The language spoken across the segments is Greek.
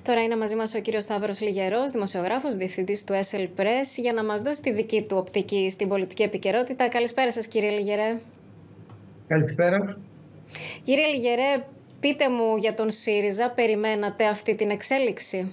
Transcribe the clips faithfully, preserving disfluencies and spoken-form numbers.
Τώρα είναι μαζί μας ο κύριος Σταύρος Λιγερός, δημοσιογράφος, διευθυντής του ες ελ Press, για να μας δώσει τη δική του οπτική στην πολιτική επικαιρότητα. Καλησπέρα σας, κύριε Λιγερέ. Καλησπέρα. Κύριε Λιγερέ, πείτε μου για τον ΣΥΡΙΖΑ, περιμένατε αυτή την εξέλιξη?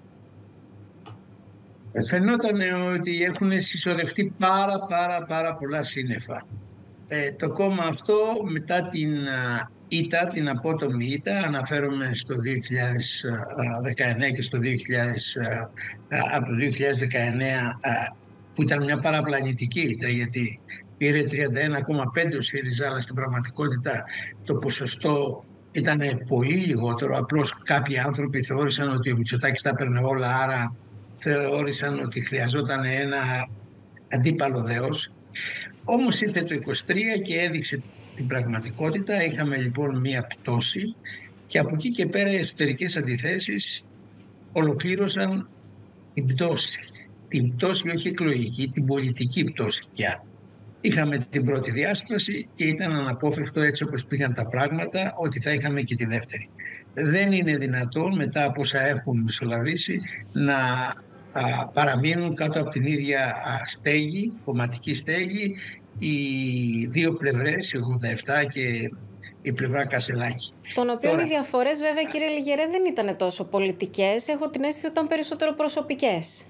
Φαινόταν ότι έχουν συσσωρευτεί πάρα πάρα πάρα πολλά σύννεφα. Ε, το κόμμα αυτό μετά την ήττα, την απότομη ήττα, αναφέρομαι στο δύο χιλιάδες δεκαεννέα και στο δύο χιλιάδες, από το δύο χιλιάδες δεκαεννέα, που ήταν μια παραπλανητική ήττα, γιατί πήρε τριάντα ένα κόμμα πέντε ο ΣΥΡΙΖΑ, αλλά στην πραγματικότητα το ποσοστό ήταν πολύ λιγότερο. Απλώς κάποιοι άνθρωποι θεώρησαν ότι ο Μητσοτάκης τα έπαιρνε όλα, άρα θεώρησαν ότι χρειαζόταν ένα αντίπαλο δέος. Όμως ήρθε το είκοσι τρία και έδειξε την πραγματικότητα. Είχαμε λοιπόν μία πτώση και από εκεί και πέρα οι εσωτερικές αντιθέσεις ολοκλήρωσαν την πτώση. Την πτώση όχι εκλογική, την πολιτική πτώση πια. Είχαμε την πρώτη διάσπαση και ήταν αναπόφευκτο, έτσι όπως πήγαν τα πράγματα, ότι θα είχαμε και τη δεύτερη. Δεν είναι δυνατόν μετά από όσα έχουν μεσολαβήσει να α, παραμείνουν κάτω από την ίδια α, στέγη, κομματική στέγη, οι δύο πλευρές, η ογδόντα επτά και η πλευρά Κασελάκη. Των οποίων Τώρα, οι διαφορές βέβαια, κύριε Λιγερέ, δεν ήταν τόσο πολιτικές. Έχω την αίσθηση ότι ήταν περισσότερο προσωπικές.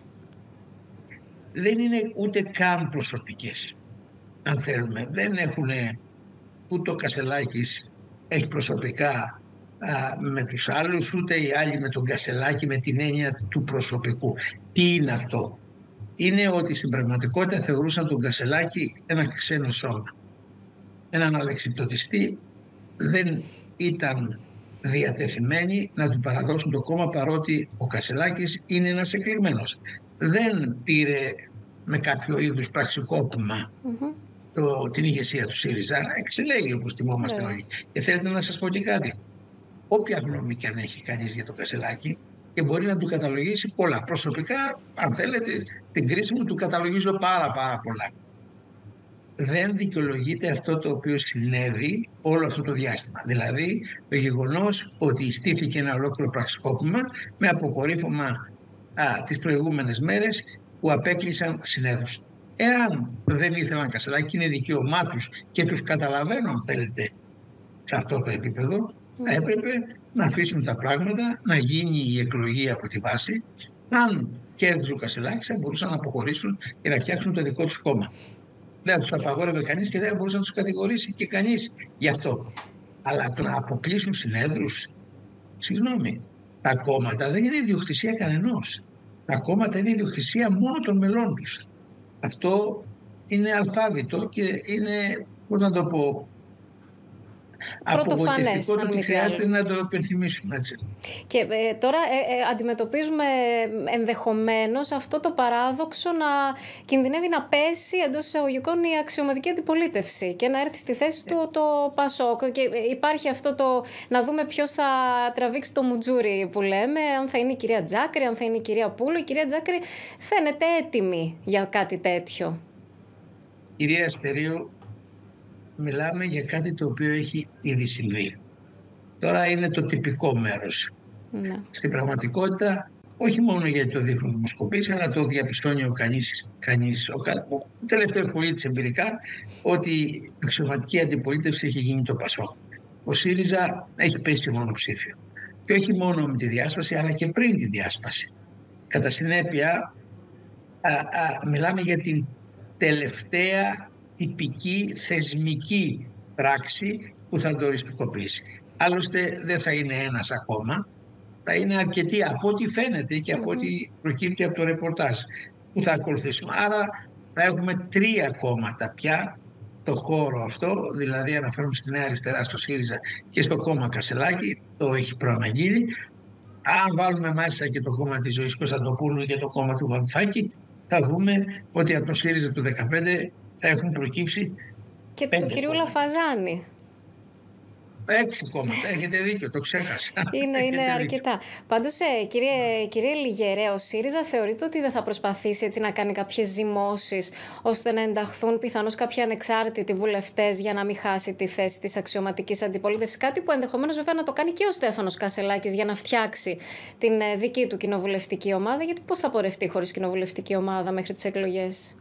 Δεν είναι ούτε καν προσωπικές, αν θέλουμε. Δεν έχουν, ούτε ο Κασελάκης έχει προσωπικά α, με τους άλλους, ούτε οι άλλοι με τον Κασελάκη, με την έννοια του προσωπικού. Τι είναι αυτό? Είναι ότι στην πραγματικότητα θεωρούσαν τον Κασελάκη ένα ξένο σώμα. Έναν αλεξιπτωτιστή. Δεν ήταν διατεθειμένοι να του παραδώσουν το κόμμα, παρότι ο Κασελάκης είναι ένας εκλεγμένος. Δεν πήρε με κάποιο είδους πραξικόπημα mm-hmm. το, την ηγεσία του ΣΥΡΙΖΑ. Εξελέγει, όπως θυμόμαστε yeah. όλοι. Και θέλετε να σας πω και κάτι. Όποια γνώμη και αν έχει κανείς για τον Κασελάκη, και μπορεί να του καταλογίσει πολλά. Προσωπικά, αν θέλετε, την κρίση μου του καταλογίζω πάρα πάρα πολλά. Δεν δικαιολογείται αυτό το οποίο συνέβη όλο αυτό το διάστημα. Δηλαδή, το γεγονός ότι στήθηκε ένα ολόκληρο πραξικόπημα με αποκορύφωμα α, τις προηγούμενες μέρες που απέκλεισαν συνέδρους. Εάν δεν ήθελαν Κασελάκη, είναι δικαίωμά τους και τους καταλαβαίνω, αν θέλετε, σε αυτό το επίπεδο, θα έπρεπε να αφήσουν τα πράγματα, να γίνει η εκλογή από τη βάση. Αν κέρδιζε ο Κασελάκης, θα μπορούσαν να αποχωρήσουν και να φτιάξουν το δικό τους κόμμα. Δεν θα τους απαγόρευε κανείς και δεν θα μπορούσε να τους κατηγορήσει και κανείς γι' αυτό. Αλλά το να αποκλείσουν συνέδρους, συγγνώμη, τα κόμματα δεν είναι ιδιοκτησία κανενός. Τα κόμματα είναι ιδιοκτησία μόνο των μελών τους. Αυτό είναι αλφάβητο και είναι, πώς να το πω, απογοητευτικό το ότι χρειάζεται να το υπενθυμίσουμε, έτσι. Και ε, τώρα ε, ε, αντιμετωπίζουμε ενδεχομένως αυτό το παράδοξο να κινδυνεύει να πέσει εντός εισαγωγικών η αξιωματική αντιπολίτευση και να έρθει στη θέση του το Πασόκ. Και υπάρχει αυτό το να δούμε ποιος θα τραβήξει το μουτζούρι που λέμε, αν θα είναι η κυρία Τζάκρη, αν θα είναι η κυρία Πούλου. Η κυρία Τζάκρη φαίνεται έτοιμη για κάτι τέτοιο. Κυρία Αστερίου, μιλάμε για κάτι το οποίο έχει ήδη συμβεί. Τώρα είναι το τυπικό μέρος. Ναι. Στην πραγματικότητα, όχι μόνο γιατί το δείχνουν δημοσκοπήσεις, αλλά το διαπιστώνει ο κανείς, κανείς ο, ο τελευταίος πολίτης εμπειρικά, ότι η αξιωματική αντιπολίτευση έχει γίνει το Πασόκ. Ο ΣΥΡΙΖΑ έχει πέσει μονοψήφιο. Και όχι μόνο με τη διάσπαση, αλλά και πριν τη διάσπαση. Κατά συνέπεια, α, α, μιλάμε για την τελευταία τυπική θεσμική πράξη που θα το οριστικοποιήσει. Άλλωστε δεν θα είναι ένας ακόμα, θα είναι αρκετοί από ό,τι φαίνεται και από ό,τι προκύπτει από το ρεπορτάζ που θα ακολουθήσουν. Άρα θα έχουμε τρία κόμματα πια το χώρο αυτό, δηλαδή αναφέρομαι στη Νέα Αριστερά, στο ΣΥΡΙΖΑ και στο κόμμα Κασελάκη, το έχει προαναγγείλει. Αν βάλουμε μέσα και το κόμμα της Ζωής Κωνσταντοπούλου και το κόμμα του Βαρουφάκη, θα δούμε ότι από το ΣΥΡΙΖΑ του δεκαπέντε θα έχουν προκύψει και του κυρίου Λαφαζάνη. Έξι κόμματα, έχετε δίκιο, το ξέχασα. Είναι, είναι αρκετά. Πάντως, ε, κύριε, κύριε Λιγερέ, ο ΣΥΡΙΖΑ θεωρείται ότι δεν θα προσπαθήσει έτσι να κάνει κάποιες ζυμώσεις ώστε να ενταχθούν πιθανώς κάποιοι ανεξάρτητοι βουλευτές για να μην χάσει τη θέση της αξιωματικής αντιπολίτευσης? Κάτι που ενδεχομένως βέβαια να το κάνει και ο Στέφανος Κασσελάκης για να φτιάξει την ε, δική του κοινοβουλευτική ομάδα. Γιατί πώς θα πορευτεί χωρίς κοινοβουλευτική ομάδα μέχρι τις εκλογές?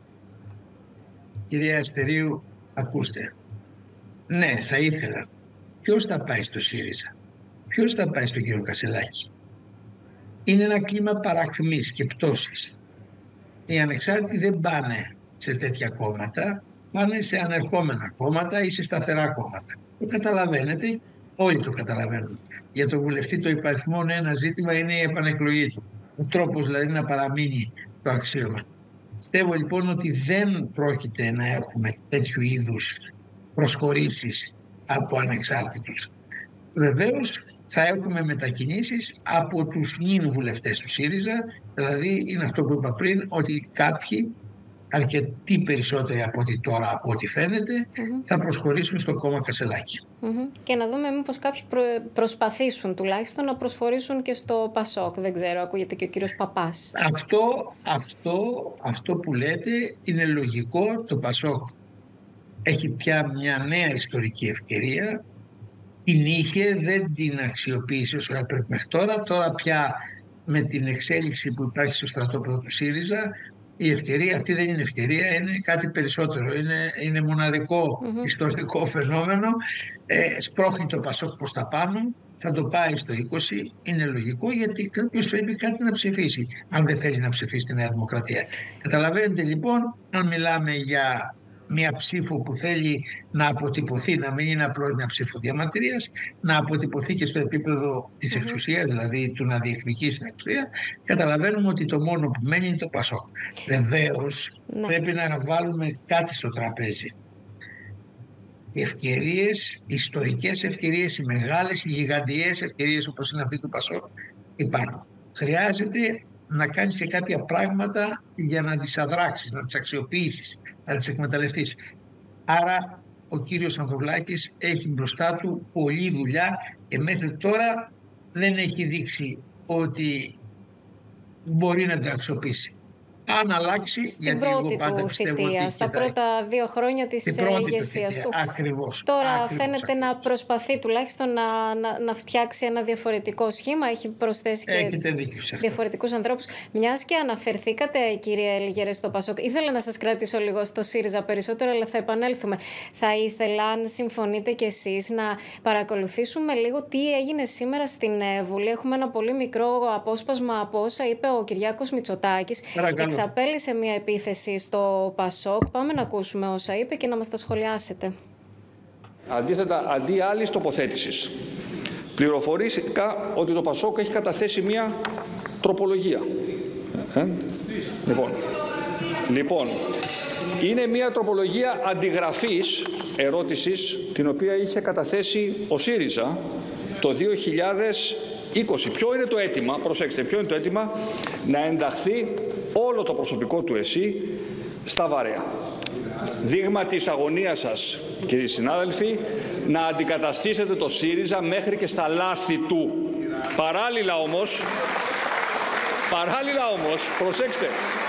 Κυρία Αστερίου, ακούστε. Ναι, θα ήθελα. Ποιος θα πάει στο ΣΥΡΙΖΑ? Ποιος θα πάει στον κύριο Κασσελάκη? Είναι ένα κλίμα παρακμής και πτώσης. Οι ανεξάρτητοι δεν πάνε σε τέτοια κόμματα, πάνε σε ανερχόμενα κόμματα ή σε σταθερά κόμματα. Το καταλαβαίνετε, όλοι το καταλαβαίνουν. Για τον βουλευτή το υπαριθμόν ένα ζήτημα είναι η επανεκλογή του. Ο τρόπος δηλαδή να παραμείνει το αξίωμα. Πιστεύω λοιπόν ότι δεν πρόκειται να έχουμε τέτοιου είδους προσχωρήσεις από ανεξάρτητους. Βεβαίως θα έχουμε μετακινήσεις από τους νυν βουλευτές του ΣΥΡΙΖΑ, δηλαδή είναι αυτό που είπα πριν, ότι κάποιοι, αρκετοί περισσότεροι από ό,τι τώρα, από ό,τι φαίνεται, mm-hmm. θα προσχωρήσουν στο κόμμα Κασσελάκη. Mm-hmm. Και να δούμε μήπως κάποιοι προ... προσπαθήσουν τουλάχιστον να προσχωρήσουν και στο ΠΑΣΟΚ. Δεν ξέρω, ακούγεται και ο κύριος Παπάς. Αυτό, αυτό, αυτό που λέτε είναι λογικό. Το ΠΑΣΟΚ έχει πια μια νέα ιστορική ευκαιρία. Την είχε, δεν την αξιοποίησε όσο έπρεπε μέχρι τώρα. Τώρα πια με την εξέλιξη που υπάρχει στο στρατόπεδο του ΣΥΡΙΖΑ, η ευκαιρία αυτή δεν είναι ευκαιρία, είναι κάτι περισσότερο. Είναι, είναι μοναδικό mm-hmm. ιστορικό φαινόμενο. Ε, σπρώχνει το ΠΑΣΟΚ προς τα πάνω, θα το πάει στο είκοσι. Είναι λογικό, γιατί κάποιος πρέπει κάτι να ψηφίσει, αν δεν θέλει να ψηφίσει τη Νέα Δημοκρατία. Καταλαβαίνετε λοιπόν, αν μιλάμε για μια ψήφο που θέλει να αποτυπωθεί, να μην είναι απλώς μια ψήφο διαμαρτυρίας, να αποτυπωθεί και στο επίπεδο της εξουσίας, δηλαδή του να διεκδικήσει την εξουσία, καταλαβαίνουμε ότι το μόνο που μένει είναι το ΠΑΣΟΚ. Βεβαίως, ναι. πρέπει να βάλουμε κάτι στο τραπέζι. Οι ευκαιρίες, οι ιστορικές ευκαιρίες, οι μεγάλες, οι γιγαντιές ευκαιρίες όπως είναι αυτή του ΠΑΣΟΚ υπάρχουν. Χρειάζεται να κάνεις και κάποια πράγματα για να τις αδράξεις, να τις αξιοποιήσεις, να τις εκμεταλλευτείς. Άρα ο κύριος Ανδρουλάκης έχει μπροστά του πολλή δουλειά και μέχρι τώρα δεν έχει δείξει ότι μπορεί να τα αξιοποιήσει. Αν αλλάξει, στην γιατί πρώτη εγώ πάντα του θητεία, στα κοιτάει. πρώτα δύο χρόνια της ηγεσίας του. Ακριβώς. Τώρα ακριβώς, φαίνεται ακριβώς. να προσπαθεί τουλάχιστον να, να, να φτιάξει ένα διαφορετικό σχήμα. Έχει προσθέσει και διαφορετικούς ανθρώπους. Μιας και αναφερθήκατε, κύριε Λιγερέ, στο ΠΑΣΟΚ, ήθελα να σας κρατήσω λίγο στο ΣΥΡΙΖΑ περισσότερο, αλλά θα επανέλθουμε. Θα ήθελα, αν συμφωνείτε κι εσείς, να παρακολουθήσουμε λίγο τι έγινε σήμερα στην Βουλή. Έχουμε ένα πολύ μικρό απόσπασμα από όσα είπε ο Κυριάκος Μητσοτάκης. Εξαπέλυσε μια επίθεση στο ΠΑΣΟΚ. Πάμε να ακούσουμε όσα είπε και να μας τα σχολιάσετε. Αντίθετα, αντί άλλης τοποθέτησης, πληροφορήθηκα ότι το ΠΑΣΟΚ έχει καταθέσει μια τροπολογία. Ε? Λοιπόν, λοιπόν, είναι μια τροπολογία αντιγραφής ερώτησης την οποία είχε καταθέσει ο ΣΥΡΙΖΑ το δύο χιλιάδες είκοσι. Ποιο είναι το αίτημα, προσέξτε, ποιο είναι το αίτημα? Να ενταχθεί όλο το προσωπικό του ΕΣΥ στα βαρέα. Δείγμα της αγωνίας σας, κύριοι συνάδελφοι, να αντικαταστήσετε το ΣΥΡΙΖΑ μέχρι και στα λάθη του. Παράλληλα όμως, παράλληλα όμως, προσέξτε,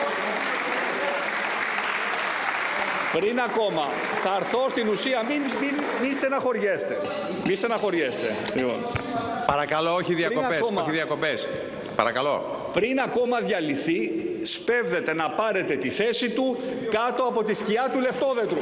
πριν ακόμα, θα έρθω στην ουσία, μην, μην, μην στεναχωριέστε. Μην στεναχωριέστε. Λοιπόν. Παρακαλώ, όχι διακοπές, ακόμα, όχι διακοπές. Παρακαλώ. Πριν ακόμα διαλυθεί, σπέβδεται να πάρετε τη θέση του κάτω από τη σκιά του λεφτόδετρου.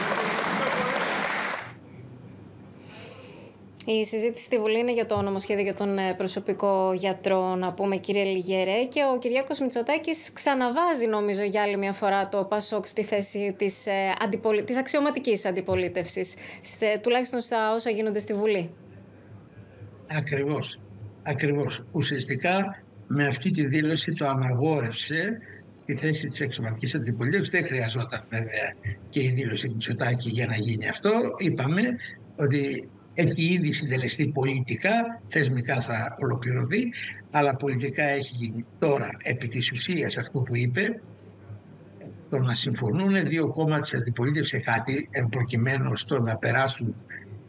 Η συζήτηση στη Βουλή είναι για το νομοσχέδιο για τον προσωπικό γιατρό, να πούμε, κύριε Λιγερέ, και ο Κυριάκος Μητσοτάκης ξαναβάζει, νομίζω, για άλλη μια φορά το ΠΑΣΟΚ στη θέση της, αντιπολι... της αξιωματικής αντιπολίτευσης, στε, τουλάχιστον στα όσα γίνονται στη Βουλή. Ακριβώς, ακριβώς. Ουσιαστικά με αυτή τη δήλωση το αναγόρευσε στη θέση της αξιωματικής αντιπολίτευσης. Δεν χρειαζόταν βέβαια και η δήλωση του Μητσοτάκη για να γίνει αυτό. Είπαμε ότι έχει ήδη συντελεστεί πολιτικά, θεσμικά θα ολοκληρωθεί, αλλά πολιτικά έχει γίνει τώρα επί της ουσίας αυτό που είπε, το να συμφωνούν δύο κόμματα της αντιπολίτευσης σε κάτι, προκειμένου στο να περάσουν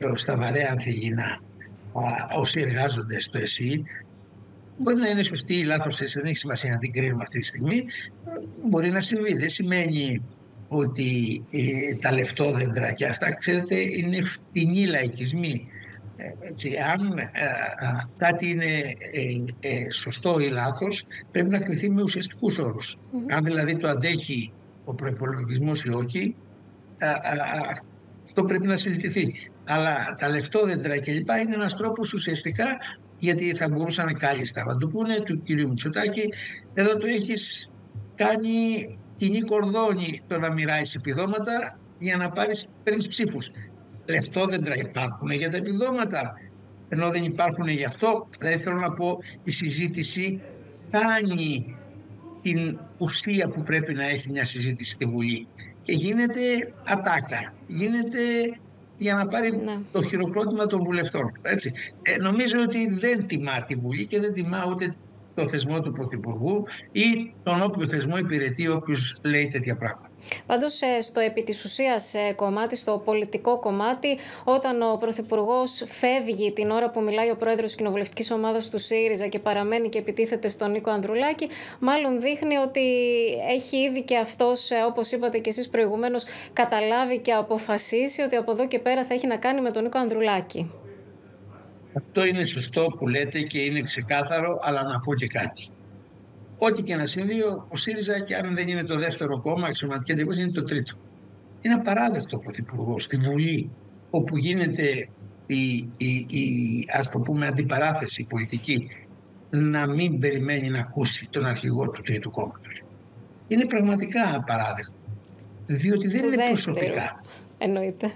στα βαρέα ανθυγιεινά όσοι εργάζονται στο ΕΣΥ. Μπορεί να είναι σωστή ή λάθος θέση, δεν έχει σημασία να την κρίνουμε αυτή τη στιγμή. Μπορεί να συμβεί. Δεν σημαίνει ότι ε, τα λεφτόδεντρα και αυτά, ξέρετε, είναι φτηνοί λαϊκισμοί. Ε, έτσι, αν ε, ε, κάτι είναι ε, ε, σωστό ή λάθος, πρέπει να κριθεί με ουσιαστικούς όρους. Mm-hmm. Αν δηλαδή το αντέχει ο προϋπολογισμός ή όχι, ε, ε, ε, αυτό πρέπει να συζητηθεί. Αλλά τα λεφτόδεντρα κλπ. Είναι ένας τρόπος ουσιαστικά, γιατί θα μπορούσαν κάλλιστα να του πούνε του κυρίου Μητσοτάκη, εδώ το έχεις κάνει κοινή κορδόνη το να μοιράεις επιδόματα για να πάρεις, παίρνεις ψήφους. Λεφτόδεντρα υπάρχουν για τα επιδόματα, ενώ δεν υπάρχουν γι' αυτό. Δηλαδή θέλω να πω, η συζήτηση κάνει την ουσία που πρέπει να έχει μια συζήτηση στη Βουλή και γίνεται ατάκα, γίνεται για να πάρει ναι. το χειροκρότημα των βουλευτών. Έτσι. Ε, νομίζω ότι δεν τιμά τη Βουλή και δεν τιμά ούτε το θεσμό του Πρωθυπουργού ή τον όποιο θεσμό υπηρετεί όποιος λέει τέτοια πράγματα. Πάντως στο επί της ουσίας κομμάτι, στο πολιτικό κομμάτι, όταν ο Πρωθυπουργός φεύγει την ώρα που μιλάει ο πρόεδρος της κοινοβουλευτικής ομάδας του ΣΥΡΙΖΑ και παραμένει και επιτίθεται στον Νίκο Ανδρουλάκη, μάλλον δείχνει ότι έχει ήδη και αυτός, όπως είπατε και εσείς προηγουμένως, καταλάβει και αποφασίσει ότι από εδώ και πέρα θα έχει να κάνει με τον Νίκο Ανδρουλάκη. Αυτό είναι σωστό που λέτε και είναι ξεκάθαρο, αλλά να πω και κάτι. Ό,τι και να συμβεί, ο ΣΥΡΙΖΑ, και αν δεν είναι το δεύτερο κόμμα, αξιωματική εντύπωση, είναι το τρίτο. Είναι απαράδεκτο ο Πρωθυπουργός στη Βουλή, όπου γίνεται η, η, η ας το πούμε, αντιπαράθεση πολιτική, να μην περιμένει να ακούσει τον αρχηγό του τρίτου κόμματος. Είναι πραγματικά απαράδεκτο. Διότι δεν το είναι δεύτερο, προσωπικά. Εννοείται.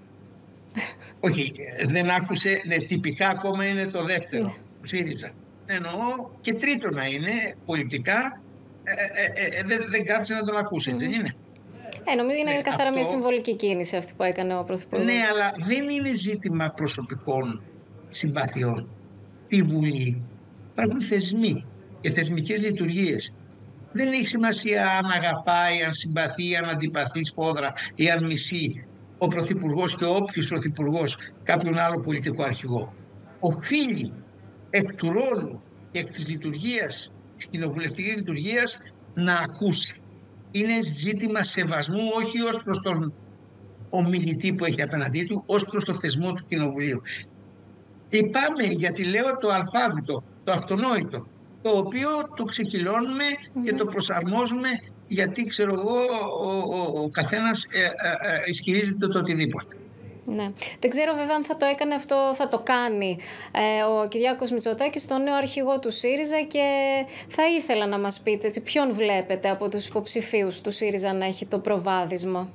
Όχι, δεν άκουσε, ναι, τυπικά ακόμα είναι το δεύτερο, yeah. ο ΣΥΡΙΖΑ. Εννοώ και τρίτο να είναι πολιτικά, ε, ε, ε, δεν, δεν κάθισε να τον ακούσει, mm-hmm. έτσι δεν είναι. Ε, νομίζω είναι ναι, καθαρά αυτό... μια συμβολική κίνηση αυτή που έκανε ο Πρωθυπουργός. Ναι, αλλά δεν είναι ζήτημα προσωπικών συμπαθειών. Τη Βουλή υπάρχουν θεσμοί και θεσμικές λειτουργίες. Δεν έχει σημασία αν αγαπάει, αν συμπαθεί, αν αντιπαθεί σφόδρα ή αν μισεί ο Πρωθυπουργός και όποιος Πρωθυπουργός κάποιον άλλο πολιτικό αρχηγό. Οφείλει εκ του ρόλου και εκ της λειτουργίας, της κοινοβουλευτικής λειτουργίας, να ακούσει. Είναι ζήτημα σεβασμού, όχι ως προς τον ομιλητή που έχει απέναντί του, ως προς το θεσμό του Κοινοβουλίου. Λυπάμαι γιατί λέω το αλφάβητο, το αυτονόητο, το οποίο το ξεχυλώνουμε mm-hmm. και το προσαρμόζουμε, γιατί ξέρω εγώ ο, ο, ο καθένας ε, ε, ε, ισχυρίζεται το οτιδήποτε. Ναι. Δεν ξέρω βέβαια αν θα το έκανε αυτό, θα το κάνει ε, ο Κυριάκος Μητσοτάκης, τον νέο αρχηγό του ΣΥΡΙΖΑ, και θα ήθελα να μας πείτε έτσι, ποιον βλέπετε από τους υποψηφίους του ΣΥΡΙΖΑ να έχει το προβάδισμα.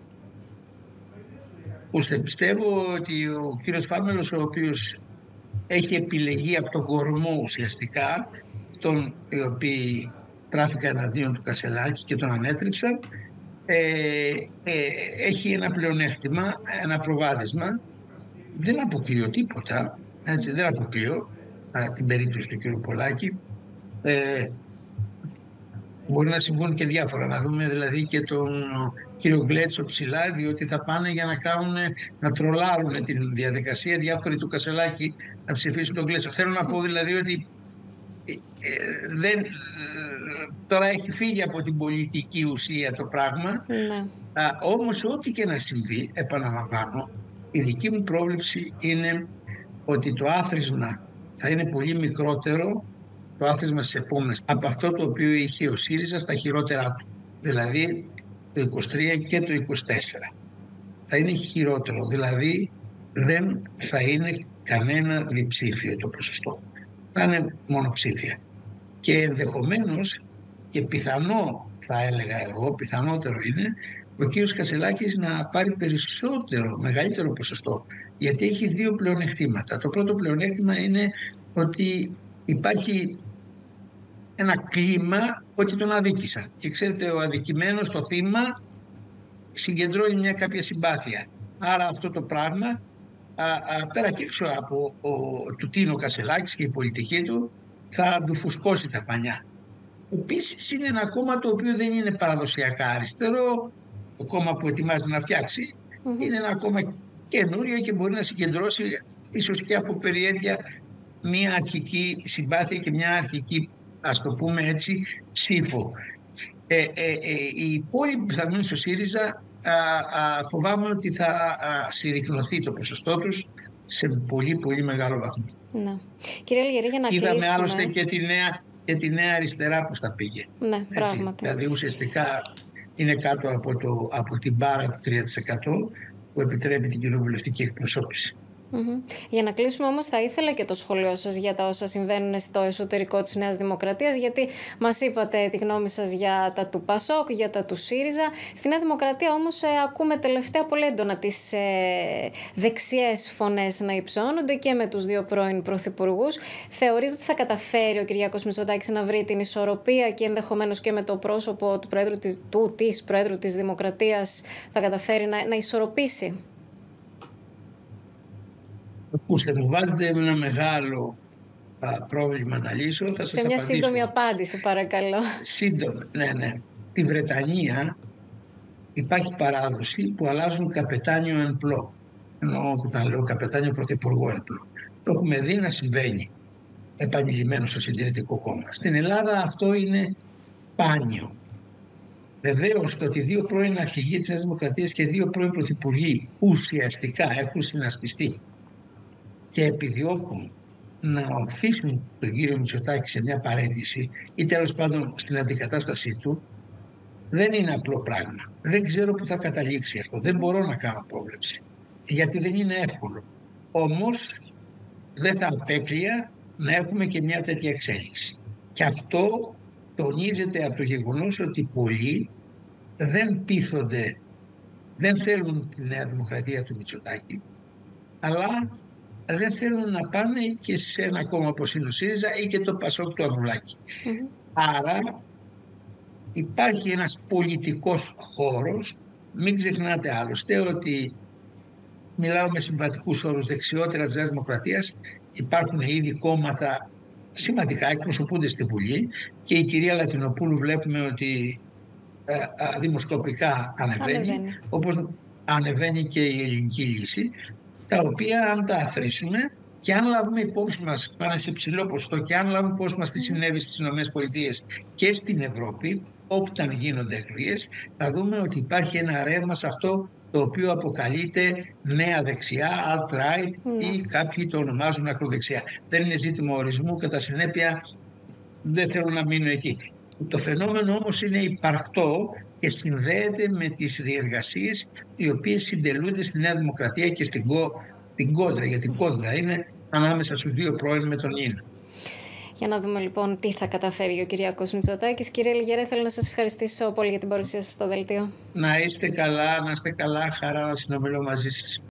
Ώστε πιστεύω ότι ο κύριος Φάμελος, ο οποίος έχει επιλεγεί από τον κορμό ουσιαστικά, τον οι οποίοι τράφηκαν εναντίον του Κασελάκη και τον ανέτριψαν, Ε, ε, έχει ένα πλεονέκτημα, ένα προβάδισμα. Δεν αποκλείω τίποτα, έτσι, δεν αποκλείω α, την περίπτωση του κ. Πολάκη. Ε, μπορεί να συμβούν και διάφορα, να δούμε δηλαδή και τον κ. Γκλέτσο ψηλά, διότι θα πάνε για να κάνουν, να τρολάρουν την διαδικασία διάφοροι του Κασελάκη να ψηφίσουν τον Γκλέτσο. Θέλω να πω δηλαδή ότι Ε, δεν, τώρα έχει φύγει από την πολιτική ουσία το πράγμα, ναι. Α, όμως ό,τι και να συμβεί, επαναλαμβάνω, η δική μου πρόβλεψη είναι ότι το άθροισμα θα είναι πολύ μικρότερο, το άθροισμα στις επόμενες, από αυτό το οποίο είχε ο ΣΥΡΙΖΑ στα χειρότερά του, δηλαδή το είκοσι τρία και το είκοσι τέσσερα. Θα είναι χειρότερο, δηλαδή δεν θα είναι κανένα διψήφιο το ποσοστό, θα είναι μονοψήφια. Και ενδεχομένως και πιθανό, θα έλεγα εγώ, πιθανότερο είναι ο κύριος Κασελάκης να πάρει περισσότερο, μεγαλύτερο ποσοστό, γιατί έχει δύο πλεονεκτήματα. Το πρώτο πλεονέκτημα είναι ότι υπάρχει ένα κλίμα ότι τον αδίκησαν. Και ξέρετε, ο αδικημένος, το θύμα, συγκεντρώνει μια κάποια συμπάθεια. Άρα αυτό το πράγμα, α, α, πέρα και έξω από ο, του Τίνο Κασελάκης και η πολιτική του, θα του φουσκώσει τα πανιά. Επίσης είναι ένα κόμμα το οποίο δεν είναι παραδοσιακά αριστερό, το κόμμα που ετοιμάζεται να φτιάξει, mm-hmm. είναι ένα κόμμα καινούρια και μπορεί να συγκεντρώσει ίσως και από περιέργεια μια αρχική συμπάθεια και μια αρχική, ας το πούμε έτσι, ψήφο. Ε, ε, ε, οι υπόλοιποι που θα μείνουν στο ΣΥΡΙΖΑ α, α, φοβάμαι ότι θα α, συρρυκνωθεί το ποσοστό τους σε πολύ πολύ μεγάλο βαθμό. Ναι. Κύριε Λιγερή, για να Είδαμε κλείσουμε... άλλωστε και τη νέα, και τη νέα αριστερά που τα πήγε. Ναι, πράγματι. Δηλαδή ουσιαστικά είναι κάτω από, το, από την μπάρα του τρία τοις εκατό που επιτρέπει την κοινοβουλευτική εκπροσώπηση. Mm-hmm. Για να κλείσουμε όμως, θα ήθελα και το σχόλιο σας για τα όσα συμβαίνουν στο εσωτερικό της Νέας Δημοκρατίας, γιατί μας είπατε τη γνώμη σας για τα του ΠΑΣΟΚ, για τα του ΣΥΡΙΖΑ. Στη Νέα Δημοκρατία όμως ε, ακούμε τελευταία πολύ έντονα τις ε, δεξιές φωνές να υψώνονται και με τους δύο πρώην πρωθυπουργούς. Θεωρείτε ότι θα καταφέρει ο Κυριάκος Μητσοτάκης να βρει την ισορροπία και ενδεχομένως και με το πρόσωπο του Προέδρου της, του, της Προέδρου της Δημοκρατίας θα καταφέρει να, να ισορροπήσει? Ακούστε, μου βάζετε ένα μεγάλο α, πρόβλημα να λύσω. Θα σας σε μια απαντήσω. Σύντομη απάντηση, παρακαλώ. Σύντομη, ναι, ναι. Στη Βρετανία υπάρχει παράδοση που αλλάζουν καπετάνιο εν πλώ. Εννοώ όταν λέω καπετάνιο πρωθυπουργό εν πλώ. Το έχουμε δει να συμβαίνει επανειλημμένο στο Συντηρητικό Κόμμα. Στην Ελλάδα αυτό είναι σπάνιο. Βεβαίως το ότι δύο πρώην αρχηγοί της Νέας Δημοκρατίας και δύο πρώην πρωθυπουργοί ουσιαστικά έχουν συνασπιστεί και επιδιώκουν να οθήσουν τον κύριο Μητσοτάκη σε μια παραίτηση ή τέλος πάντων στην αντικατάστασή του, δεν είναι απλό πράγμα. Δεν ξέρω που θα καταλήξει αυτό. Δεν μπορώ να κάνω πρόβλεψη, γιατί δεν είναι εύκολο. Όμως δεν θα απέκλεια να έχουμε και μια τέτοια εξέλιξη. Και αυτό τονίζεται από το γεγονός ότι πολλοί δεν πείθονται, δεν θέλουν τη Νέα Δημοκρατία του Μητσοτάκη, αλλά δεν θέλουν να πάνε και σε ένα κόμμα όπως είναι ο ΣΥΡΙΖΑ ή και το ΠΑΣΟΚ του Ανδρουλάκη. Mm-hmm. Άρα υπάρχει ένας πολιτικός χώρος. Μην ξεχνάτε άλλωστε ότι μιλάω με συμβατικούς όρους, δεξιότερα της Νέας Δημοκρατίας υπάρχουν ήδη κόμματα σημαντικά, εκπροσωπούνται στη Βουλή και η κυρία Λατινοπούλου βλέπουμε ότι ε, ε, δημοσκοπικά ανεβαίνει, ανεβαίνει, όπως ανεβαίνει και η Ελληνική Λύση, τα οποία αν τα αθροίσουμε και αν λάβουμε υπόψη μας, πάνε σε ψηλό ποσοστό, και αν λάβουμε υπόψη μας τι συνέβη στις ΗΠΑ και στην Ευρώπη, όταν γίνονται εκλογές, θα δούμε ότι υπάρχει ένα ρεύμα σε αυτό το οποίο αποκαλείται νέα δεξιά, alt-right mm. ή κάποιοι το ονομάζουν ακροδεξιά. Δεν είναι ζήτημα ορισμού, κατά συνέπεια δεν θέλω να μείνω εκεί. Το φαινόμενο όμως είναι υπαρκτό και συνδέεται με τις διεργασίες οι οποίες συντελούνται στη Νέα Δημοκρατία και στην, κο, την κόντρα, γιατί κόντρα είναι ανάμεσα στους δύο πρώην με τον Ίνα. Για να δούμε λοιπόν τι θα καταφέρει ο Κυριάκος Μητσοτάκης. Κύριε Λιγερέ, θέλω να σας ευχαριστήσω πολύ για την παρουσία σας στο δελτίο. Να είστε καλά, να είστε καλά, χαρά να συνομιλώ μαζί σας.